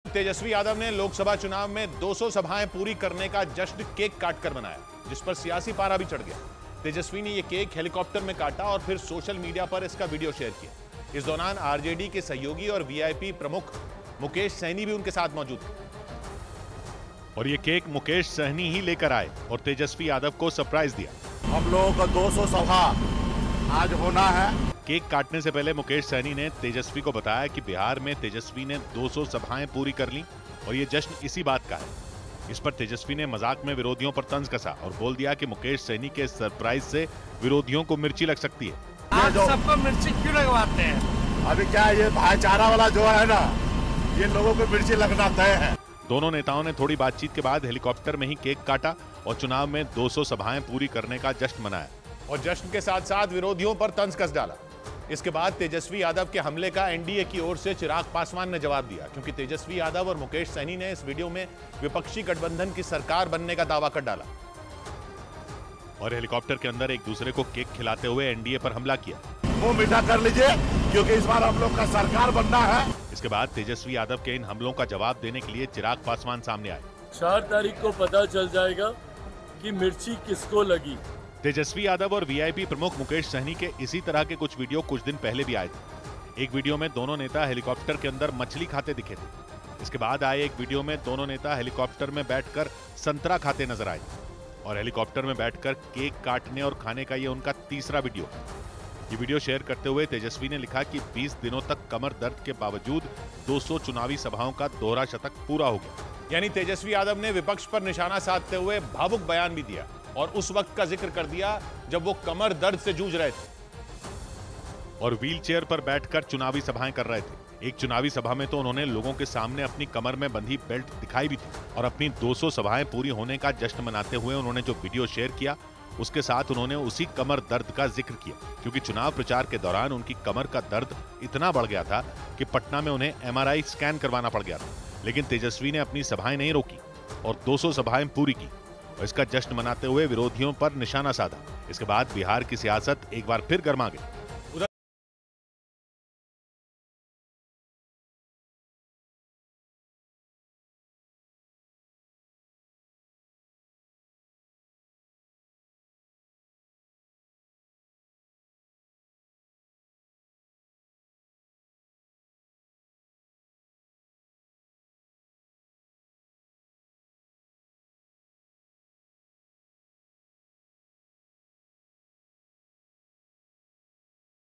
तेजस्वी यादव ने लोकसभा चुनाव में 200 सभाएं पूरी करने का जश्न केक काटकर मनाया, जिस पर सियासी पारा भी चढ़ गया। तेजस्वी ने यह केक हेलीकॉप्टर में काटा और फिर सोशल मीडिया पर इसका वीडियो शेयर किया। इस दौरान आरजेडी के सहयोगी और वीआईपी प्रमुख मुकेश सहनी भी उनके साथ मौजूद थे। और ये केक मुकेश सहनी ही लेकर आए और तेजस्वी यादव को सरप्राइज दिया। हम लोगों का 200 सभा आज होना है। केक काटने से पहले मुकेश सहनी ने तेजस्वी को बताया कि बिहार में तेजस्वी ने 200 सभाएं पूरी कर ली और ये जश्न इसी बात का है। इस पर तेजस्वी ने मजाक में विरोधियों पर तंज कसा और बोल दिया कि मुकेश सहनी के सरप्राइज से विरोधियों को मिर्ची लग सकती है। आप सबको मिर्ची क्यों लगवाते हैं? अभी क्या ये भाईचारा वाला जो है ना, ये लोगों को मिर्ची लगना तय है। दोनों नेताओं ने थोड़ी बातचीत के बाद हेलीकॉप्टर में ही केक काटा और चुनाव में 200 सभाएं पूरी करने का जश्न मनाया और जश्न के साथ साथ विरोधियों पर तंज कस डाला। इसके बाद तेजस्वी यादव के हमले का एनडीए की ओर से चिराग पासवान ने जवाब दिया, क्योंकि तेजस्वी यादव और मुकेश सहनी ने इस वीडियो में विपक्षी गठबंधन की सरकार बनने का दावा कर डाला और हेलीकॉप्टर के अंदर एक दूसरे को केक खिलाते हुए एनडीए पर हमला किया। मुंह मीठा कर लीजिए, क्योंकि इस बार हम लोग का सरकार बनना है। इसके बाद तेजस्वी यादव के इन हमलों का जवाब देने के लिए चिराग पासवान सामने आए। 4 तारीख को पता चल जाएगा कि मिर्ची किसको लगी। तेजस्वी यादव और वीआईपी प्रमुख मुकेश सहनी के इसी तरह के कुछ वीडियो कुछ दिन पहले भी आए थे। एक वीडियो में दोनों नेता हेलीकॉप्टर के अंदर मछली खाते दिखे थे। इसके बाद आए एक वीडियो में दोनों नेता हेलीकॉप्टर में बैठकर संतरा खाते नजर आए और हेलीकॉप्टर में बैठकर केक काटने और खाने का ये उनका तीसरा वीडियो। ये वीडियो शेयर करते हुए तेजस्वी ने लिखा कि 20 दिनों तक कमर दर्द के बावजूद 200 चुनावी सभाओं का दोहरा शतक पूरा हो गया। यानी तेजस्वी यादव ने विपक्ष पर निशाना साधते हुए भावुक बयान भी दिया और उस वक्त का जिक्र कर दिया जब वो कमर दर्द से जूझ रहे थे और व्हीलचेयर पर बैठकर चुनावी सभाएं कर रहे थे। एक चुनावी सभा में तो उन्होंने लोगों के सामने अपनी कमर में बंधी बेल्ट दिखाई भी थी और अपनी 200 सभाएं पूरी होने का जश्न मनाते हुए उन्होंने जो वीडियो शेयर किया उसके साथ उन्होंने उसी कमर दर्द का जिक्र किया, क्योंकि चुनाव प्रचार के दौरान उनकी कमर का दर्द इतना बढ़ गया था कि पटना में उन्हें एमआरआई स्कैन करवाना पड़ गया था। लेकिन तेजस्वी ने अपनी सभाएं नहीं रोकी और 200 सभाएं पूरी की और इसका जश्न मनाते हुए विरोधियों पर निशाना साधा। इसके बाद बिहार की सियासत एक बार फिर गर्मा गई।